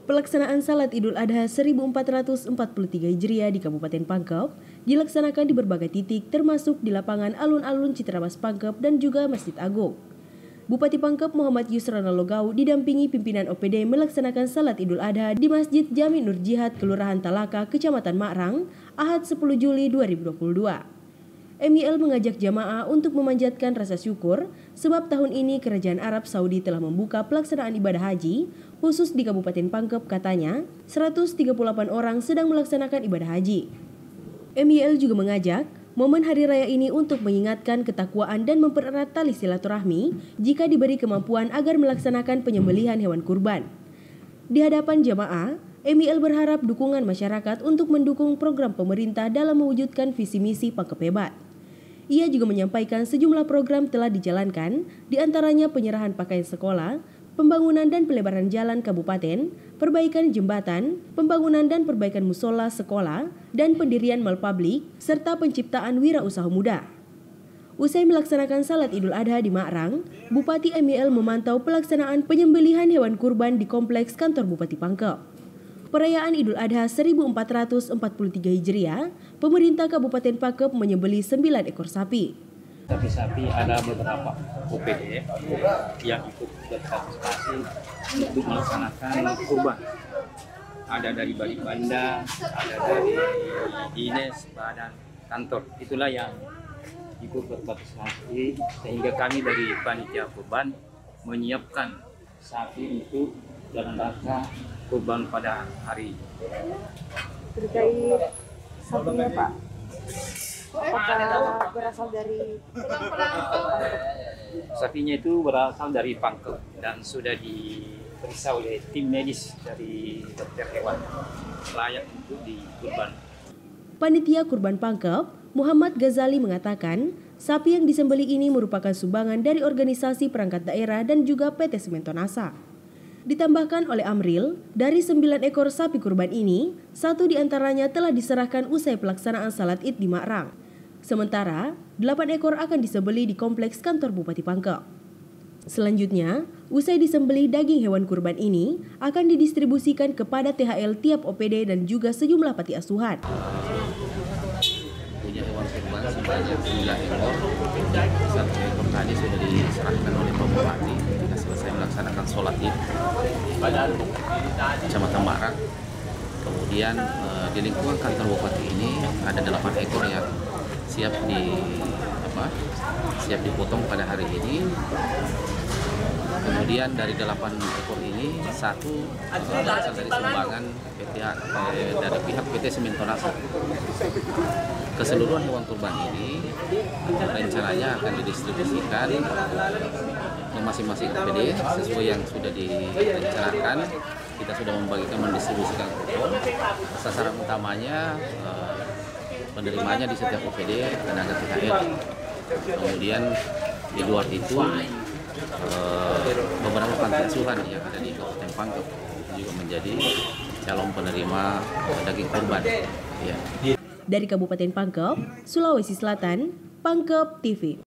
Pelaksanaan Salat Idul Adha 1443 Hijriah di Kabupaten Pangkep dilaksanakan di berbagai titik termasuk di lapangan alun-alun Citramas Pangkep dan juga Masjid Agung. Bupati Pangkep Muhammad Yusrana Logau didampingi pimpinan OPD melaksanakan Salat Idul Adha di Masjid Jami Nur Jihad, Kelurahan Talaka, Kecamatan Makrang, Ahad 10 Juli 2022. MIL mengajak jamaah untuk memanjatkan rasa syukur sebab tahun ini Kerajaan Arab Saudi telah membuka pelaksanaan ibadah haji khusus di Kabupaten Pangkep. Katanya 138 orang sedang melaksanakan ibadah haji. MIL juga mengajak momen hari raya ini untuk mengingatkan ketakwaan dan mempererat tali silaturahmi jika diberi kemampuan agar melaksanakan penyembelihan hewan kurban. Di hadapan jamaah, MIL berharap dukungan masyarakat untuk mendukung program pemerintah dalam mewujudkan visi misi Pangkep Hebat. Ia juga menyampaikan sejumlah program telah dijalankan, diantaranya penyerahan pakaian sekolah, pembangunan dan pelebaran jalan kabupaten, perbaikan jembatan, pembangunan dan perbaikan musola sekolah, dan pendirian mal publik, serta penciptaan wirausaha muda. Usai melaksanakan Salat Idul Adha di Makrang, Bupati MIL memantau pelaksanaan penyembelihan hewan kurban di Kompleks Kantor Bupati Pangkep. Perayaan Idul Adha 1443 Hijriah, pemerintah Kabupaten Pangkep menyembelih 9 ekor sapi. Sapi-sapi ada beberapa OPD yang ikut berpartisipasi untuk melaksanakan kurban. Ada dari Bali Banda, ada dari dinas badan kantor. Itulah yang ikut berpartisipasi sehingga kami dari panitia kurban menyiapkan sapi itu dalam rangka kurban pada hari. Terkait sapinya Pak, apakah berasal dari sapinya itu berasal dari Pangkep dan sudah diperiksa oleh tim medis dari dokter hewan layak untuk dikurban. Panitia Kurban Pangkep Muhammad Ghazali mengatakan sapi yang disembelih ini merupakan sumbangan dari organisasi perangkat daerah dan juga PT Sementonasa. Ditambahkan oleh Amril, dari 9 ekor sapi kurban ini, 1 diantaranya telah diserahkan usai pelaksanaan Salat Id di Makrang. Sementara, 8 ekor akan disembelih di Kompleks Kantor Bupati Pangkep. Selanjutnya, usai disembelih daging hewan kurban ini akan didistribusikan kepada THL tiap OPD dan juga sejumlah panti asuhan. Punya hewan kurban sebanyak 9 ekor. 1 ekor tadi sudah diserahkan oleh Pak Bupati ketika selesai melaksanakan sholat Id di Kecamatan Makrang. Kemudian di lingkungan kantor Bupati ini ada 8 ekor yang siap dipotong pada hari ini. Kemudian dari 8 ekor ini 1 berasal dari sumbangan dari pihak PT Sementonasa. Keseluruhan hewan kurban ini rencananya akan didistribusikan ke masing-masing OPD sesuai yang sudah direncanakan. Kita sudah mendistribusikan kupon. Sasaran utamanya penerimanya di setiap OPD tenaga THL. Kemudian di luar itu beberapa panti asuhan yang ada di Kabupaten Pangkep juga menjadi calon penerima daging kurban. Ya. Dari Kabupaten Pangkep, Sulawesi Selatan, Pangkep TV.